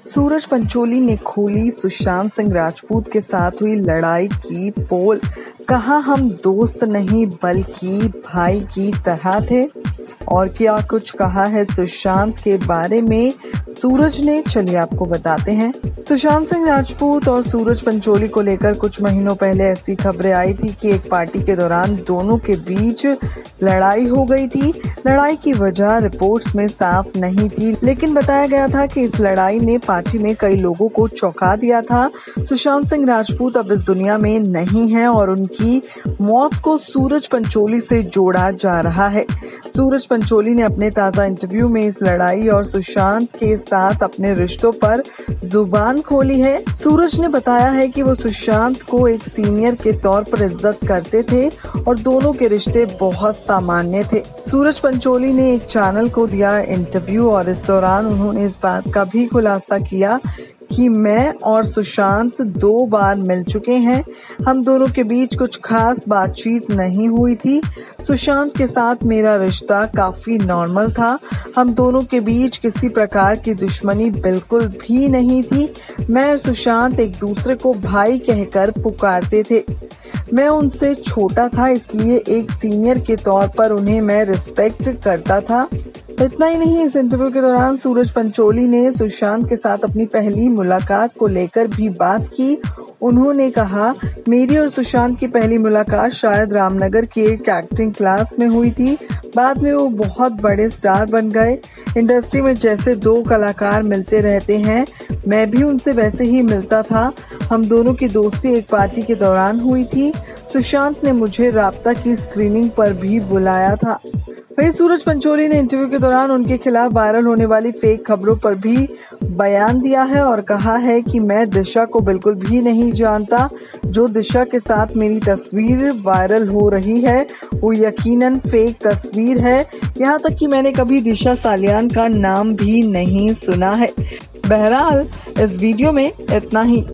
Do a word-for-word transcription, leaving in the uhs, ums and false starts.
सूरज पंचोली ने खोली सुशांत सिंह राजपूत के साथ हुई लड़ाई की पोल। कहा, हम दोस्त नहीं बल्कि भाई की तरह थे। और क्या कुछ कहा है सुशांत के बारे में सूरज ने, चलिए आपको बताते हैं। सुशांत सिंह राजपूत और सूरज पंचोली को लेकर कुछ महीनों पहले ऐसी खबरें आई थी कि एक पार्टी के दौरान दोनों के बीच लड़ाई हो गई थी। लड़ाई की वजह रिपोर्ट्स में साफ नहीं थी, लेकिन बताया गया था कि इस लड़ाई ने पार्टी में कई लोगों को चौंका दिया था। सुशांत सिंह राजपूत अब इस दुनिया में नहीं है और उनकी मौत को सूरज पंचोली से जोड़ा जा रहा है। सूरज पंचोली ने अपने ताजा इंटरव्यू में इस लड़ाई और सुशांत के साथ अपने रिश्तों पर जुबान खोली है। सूरज ने बताया है कि वो सुशांत को एक सीनियर के तौर पर इज्जत करते थे और दोनों के रिश्ते बहुत सामान्य थे। सूरज पंचोली ने एक चैनल को दिया इंटरव्यू और इस दौरान उन्होंने इस बात का भी खुलासा किया कि मैं और सुशांत दो बार मिल चुके हैं। हम दोनों के बीच कुछ खास बातचीत नहीं हुई थी। सुशांत के साथ मेरा रिश्ता काफी नॉर्मल था। हम दोनों के बीच किसी प्रकार की दुश्मनी बिल्कुल भी नहीं थी। मैं और सुशांत एक दूसरे को भाई कहकर पुकारते थे। मैं उनसे छोटा था, इसलिए एक सीनियर के तौर पर उन्हें मैं रिस्पेक्ट करता था। इतना ही नहीं, इस इंटरव्यू के दौरान सूरज पंचोली ने सुशांत के साथ अपनी पहली मुलाकात को लेकर भी बात की। उन्होंने कहा, मेरी और सुशांत की पहली मुलाकात शायद रामनगर के एक एक्टिंग क्लास में हुई थी। बाद में वो बहुत बड़े स्टार बन गए। इंडस्ट्री में जैसे दो कलाकार मिलते रहते हैं, मैं भी उनसे वैसे ही मिलता था। हम दोनों की दोस्ती एक पार्टी के दौरान हुई थी। सुशांत ने मुझे राब्ता की स्क्रीनिंग पर भी बुलाया था। वहीं सूरज पंचोली ने इंटरव्यू के दौरान उनके खिलाफ वायरल होने वाली फेक खबरों पर भी बयान दिया है और कहा है कि मैं दिशा को बिल्कुल भी नहीं जानता। जो दिशा के साथ मेरी तस्वीर वायरल हो रही है वो यकीनन फेक तस्वीर है। यहाँ तक कि मैंने कभी दिशा सालियान का नाम भी नहीं सुना है। बहरहाल इस वीडियो में इतना ही।